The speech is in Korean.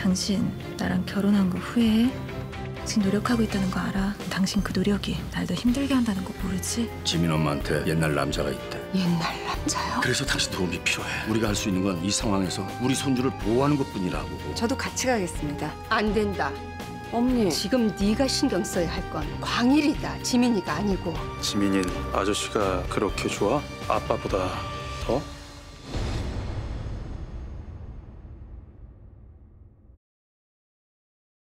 당신 나랑 결혼한 거 후회해? 지금 노력하고 있다는 거 알아? 당신 그 노력이 날 더 힘들게 한다는 거 모르지? 지민 엄마한테 옛날 남자가 있대. 옛날 남자요? 그래서 당신 도움이 필요해. 우리가 할 수 있는 건 이 상황에서 우리 손주를 보호하는 것뿐이라고. 저도 같이 가겠습니다. 안 된다. 어머니, 지금 네가 신경 써야 할 건 광일이다. 지민이가 아니고. 지민인 아저씨가 그렇게 좋아? 아빠보다 더?